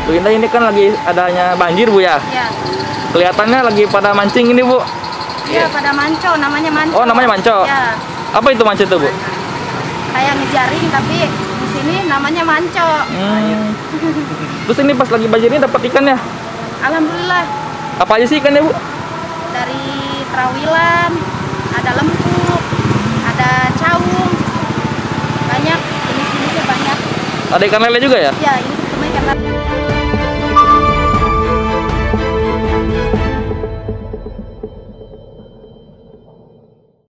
Bu Indah, ini kan lagi adanya banjir Bu ya? Ya. Kelihatannya lagi pada mancing ini Bu. Iya, pada manco, namanya manco. Oh, namanya manco. Ya. Apa itu manco itu Bu? Kayak ngejaring tapi di sini namanya manco. Terus ini pas lagi banjir ini dapat ikan ya? Alhamdulillah. Apa aja sih ikannya Bu? Dari terawilan, ada lempuk, ada caung. Banyak, jenis-jenisnya banyak. Ada ikan lele juga ya? Ya, ini